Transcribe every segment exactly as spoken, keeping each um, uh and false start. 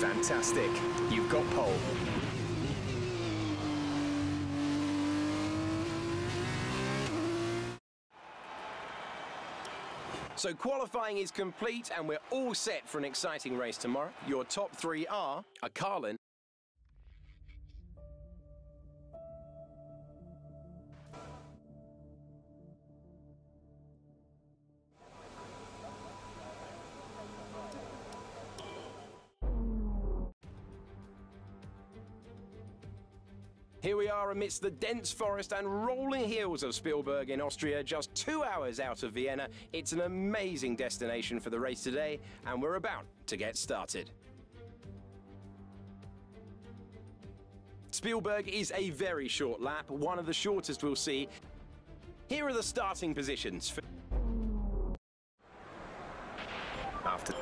Fantastic. You've got pole. So qualifying is complete and we're all set for an exciting race tomorrow. Your top three are a Carlin, Here we are amidst the dense forest and rolling hills of Spielberg in Austria, just two hours out of Vienna. It's an amazing destination for the race today, and we're about to get started. Spielberg is a very short lap, one of the shortest we'll see. Here are the starting positions. After...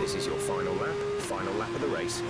This is your final lap, final lap of the race.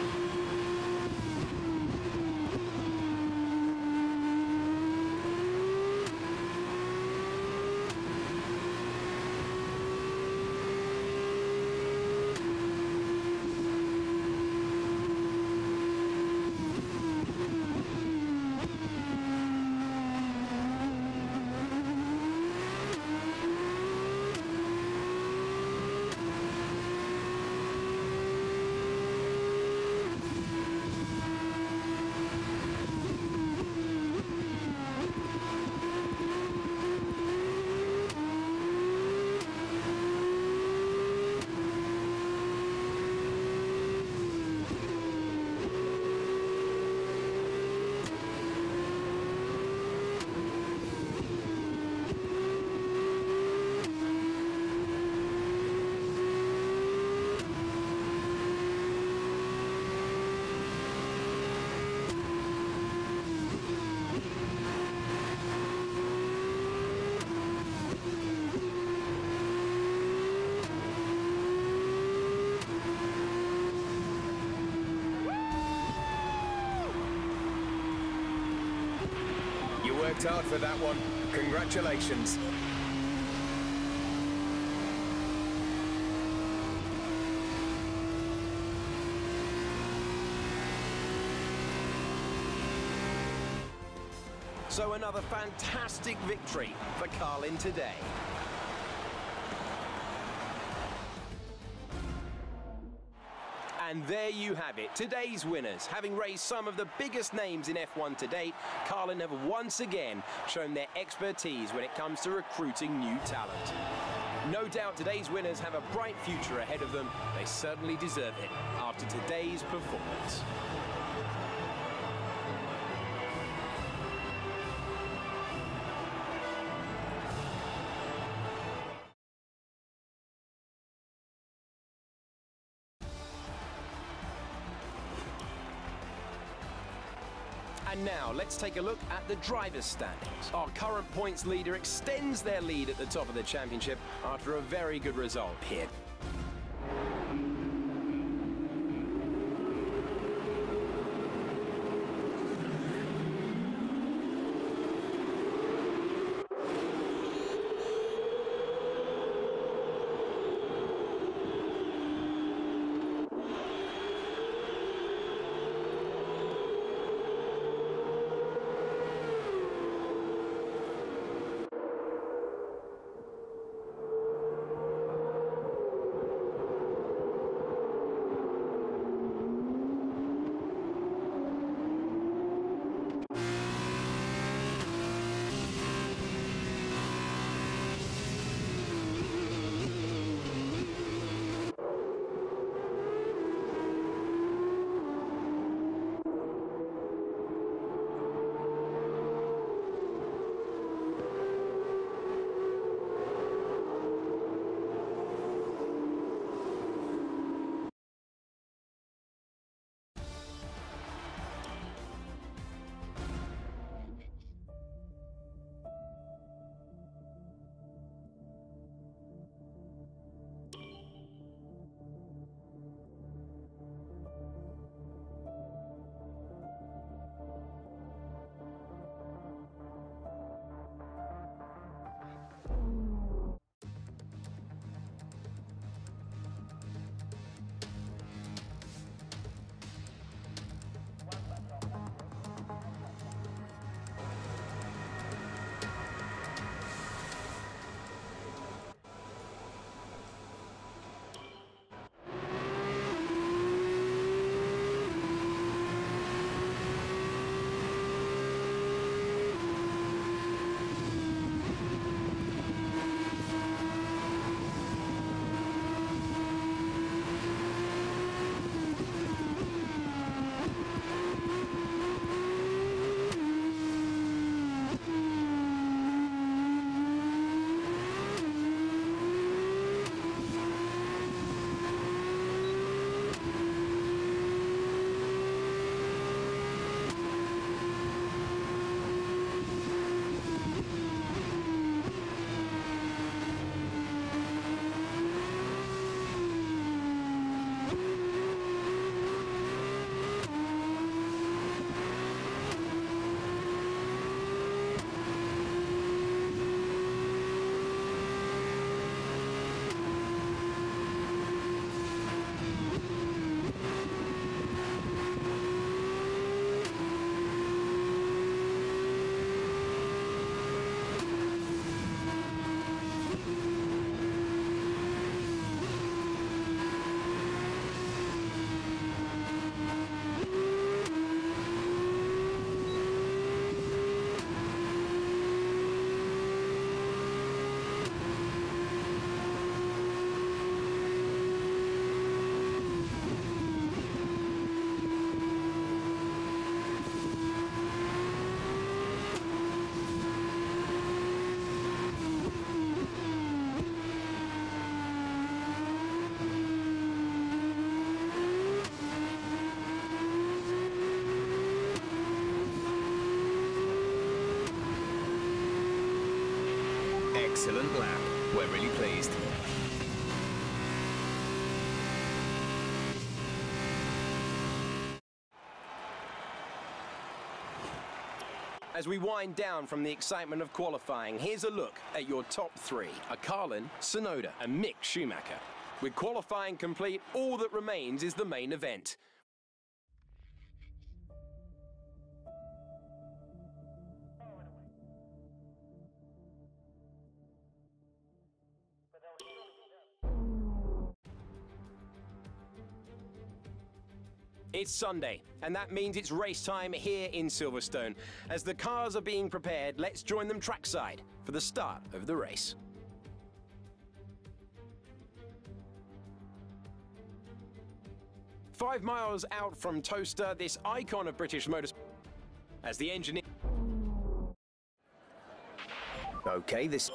Worked hard for that one. Congratulations. So another fantastic victory for Carlin today. And there you have it, today's winners. Having raced some of the biggest names in F one to date, Carlin have once again shown their expertise when it comes to recruiting new talent. No doubt today's winners have a bright future ahead of them. They certainly deserve it after today's performance. And now, let's take a look at the driver's standings. Our current points leader extends their lead at the top of the championship after a very good result here. Excellent lap. We're really pleased. As we wind down from the excitement of qualifying, here's a look at your top three. A Carlin, Tsunoda and Mick Schumacher. With qualifying complete, all that remains is the main event. It's Sunday, and that means it's race time here in Silverstone. As the cars are being prepared, let's join them trackside for the start of the race. Five miles out from Toaster, this icon of British motorsport, as the engineer... Okay, this...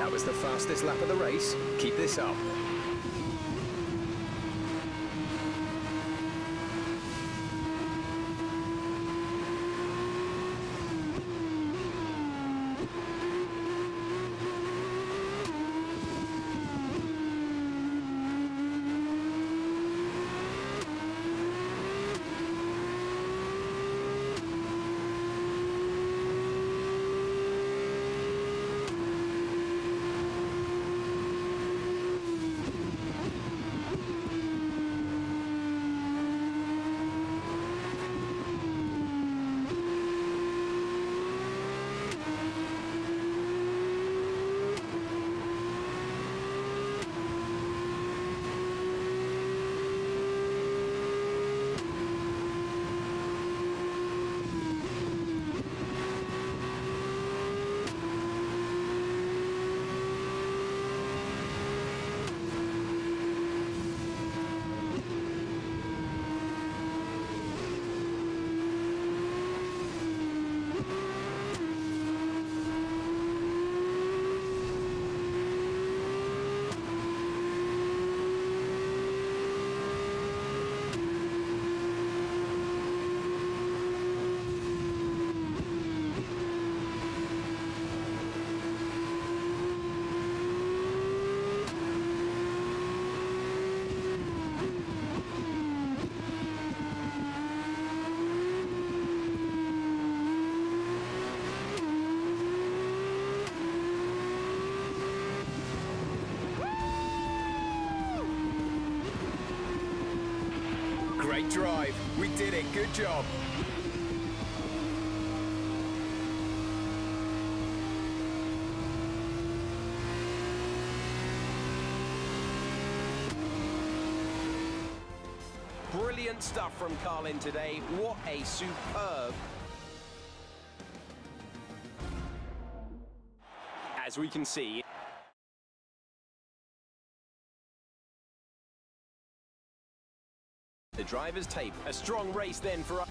That was the fastest lap of the race. Keep this up. Great drive. We did it. Good job. Brilliant stuff from Carlin today. What a superb... As we can see... The driver's tape. A strong race then for us.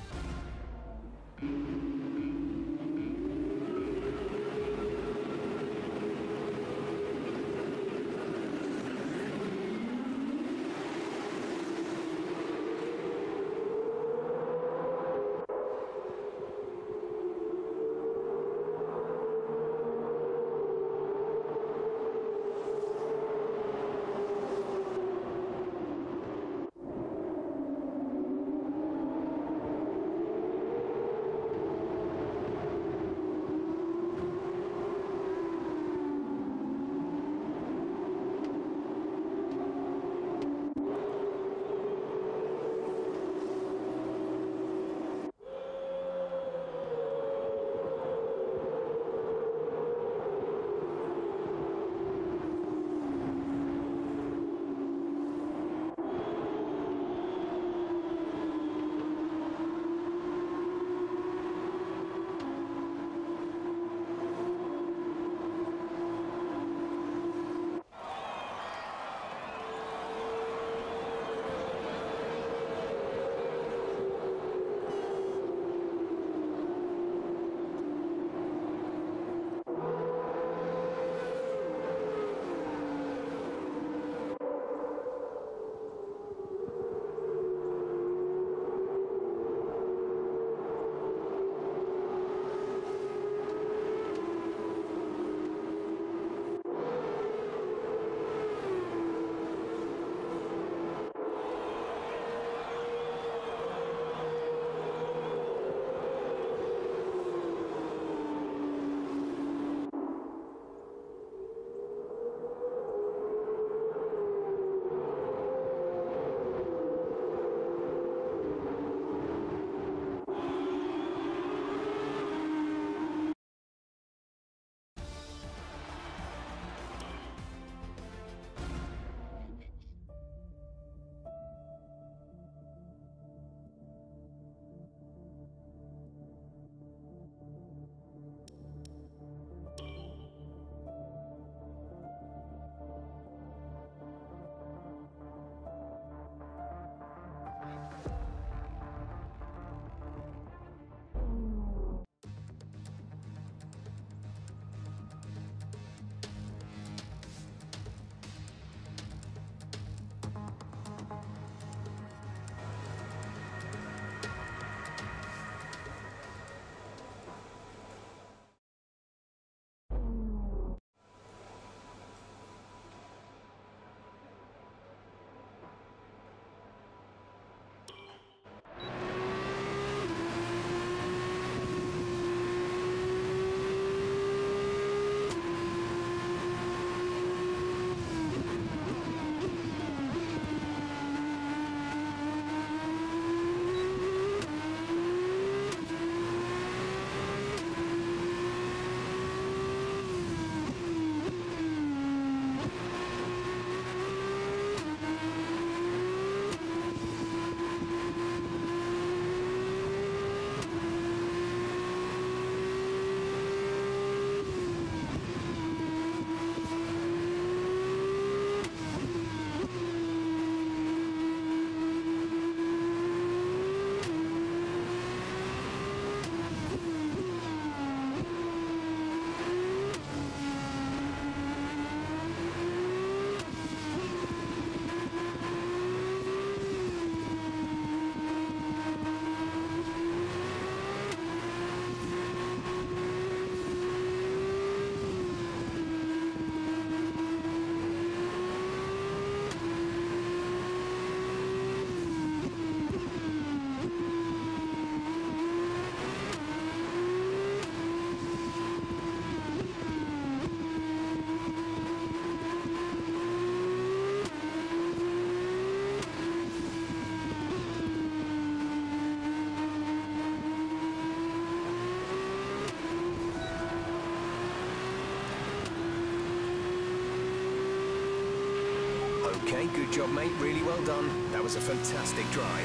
Okay, good job, mate. Really well done. That was a fantastic drive.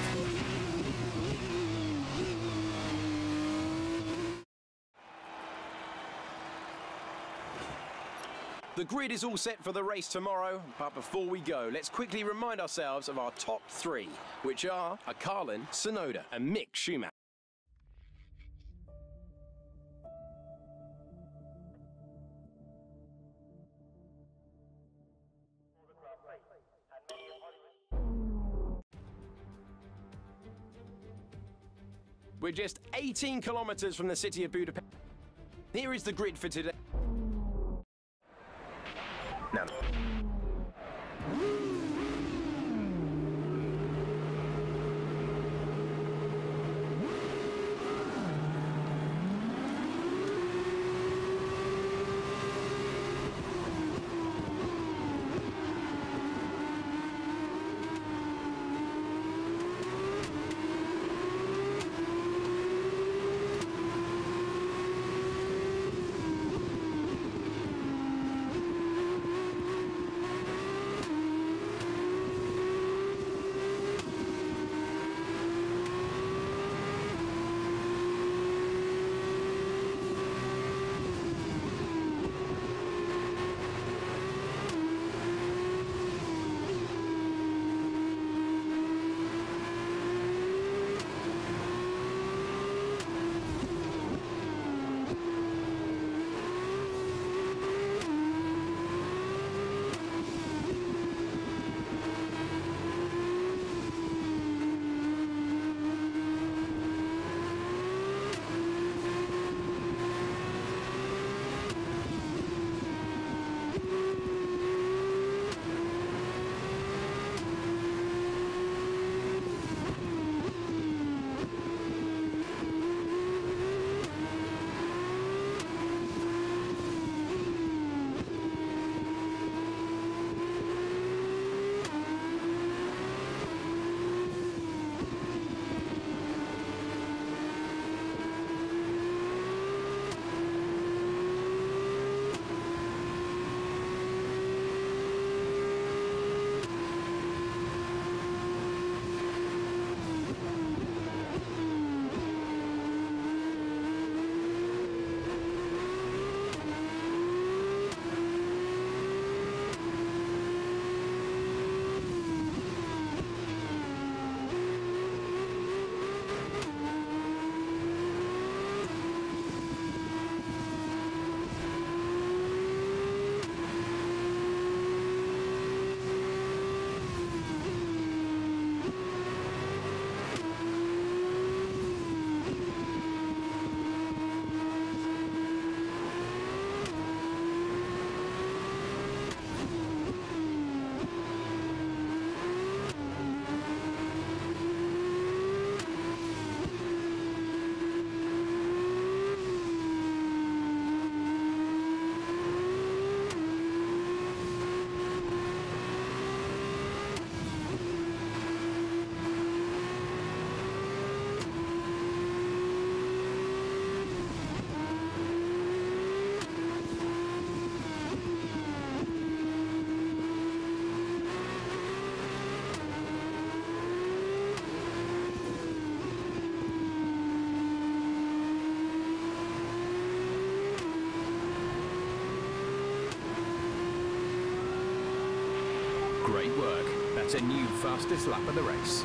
The grid is all set for the race tomorrow, but before we go, let's quickly remind ourselves of our top three, which are Carlin, Tsunoda and Mick Schumacher. We're just eighteen kilometers from the city of Budapest. Here is the grid for today. Now. Great work. That's a new fastest lap of the race.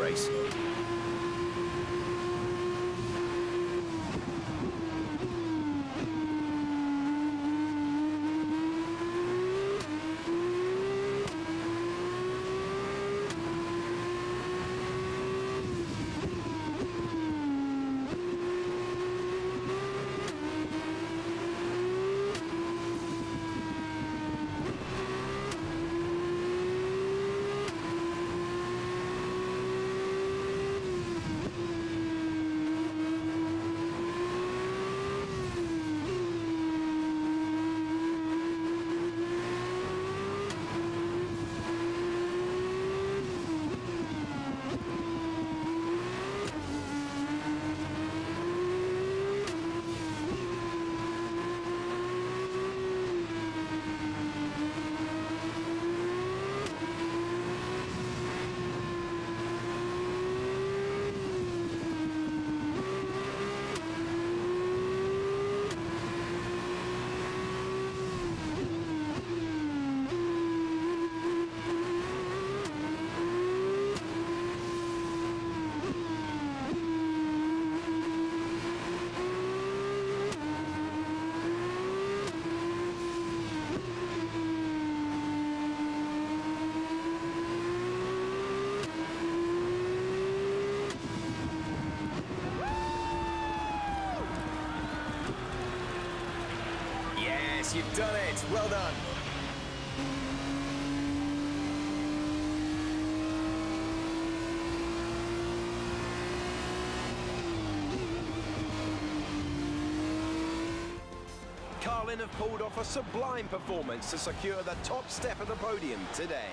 race. Yes, you've done it. Well done. Carlin have pulled off a sublime performance to secure the top step of the podium today.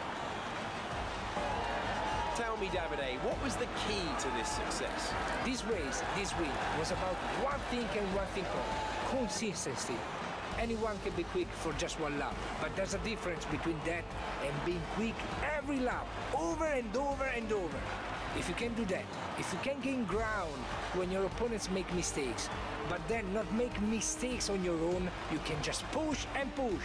Tell me, Davide, what was the key to this success? This race, this win, was about one thing and one thing only: consistency. Anyone can be quick for just one lap, but there's a difference between that and being quick every lap, over and over and over. If you can do that, if you can gain ground when your opponents make mistakes, but then not make mistakes on your own, you can just push and push.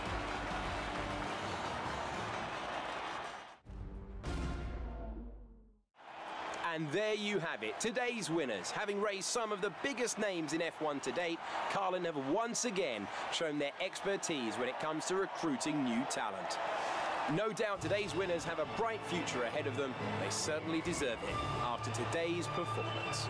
And there you have it, today's winners. Having raced some of the biggest names in F one to date, Carlin have once again shown their expertise when it comes to recruiting new talent. No doubt today's winners have a bright future ahead of them. They certainly deserve it after today's performance.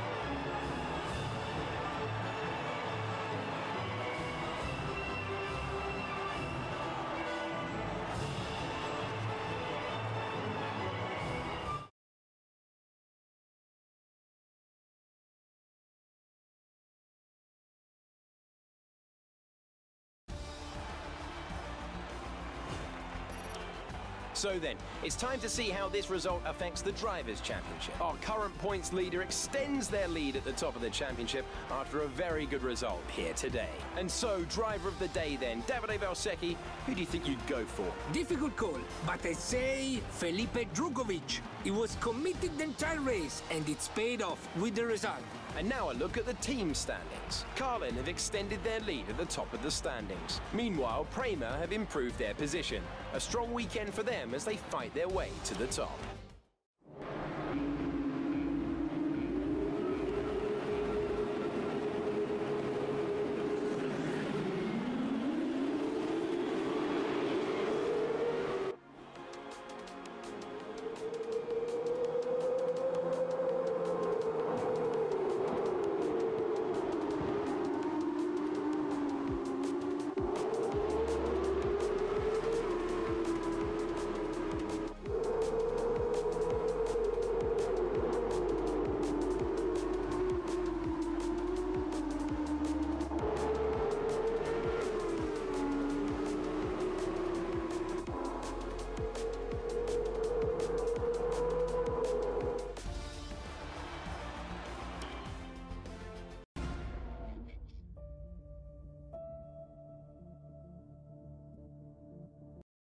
So then, it's time to see how this result affects the Drivers' Championship. Our current points leader extends their lead at the top of the championship after a very good result here today. And so, driver of the day then, Davide Valsecchi, who do you think you'd go for? Difficult call, but I say Felipe Drugovich. He was committed the entire race, and it's paid off with the result. And now a look at the team standings. Carlin have extended their lead at the top of the standings. Meanwhile, Prema have improved their position. A strong weekend for them as they fight their way to the top.